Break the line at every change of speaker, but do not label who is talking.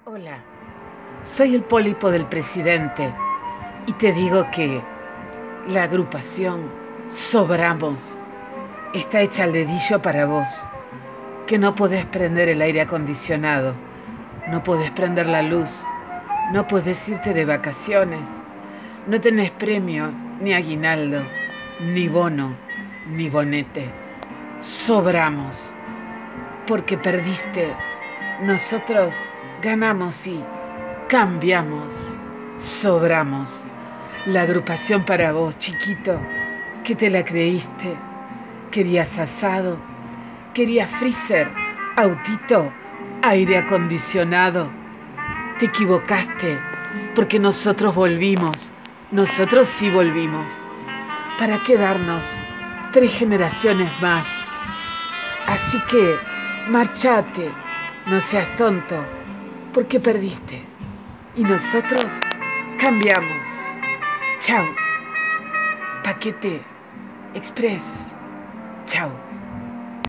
Hola, soy el pólipo del presidente y te digo que la agrupación Sobramos está hecha al dedillo para vos, que no podés prender el aire acondicionado, no podés prender la luz, no podés irte de vacaciones, no tenés premio, ni aguinaldo, ni bono, ni bonete. Sobramos, porque perdiste. Nosotros ganamos y cambiamos. Sobramos. La agrupación para vos, chiquito, que te la creíste. Querías asado, querías freezer, autito, aire acondicionado. Te equivocaste, porque nosotros volvimos. Nosotros sí volvimos. Para quedarnos 3 generaciones más. Así que, marchate, no seas tonto, porque perdiste. Y nosotros cambiamos. Chau. Paquete Express. Chau.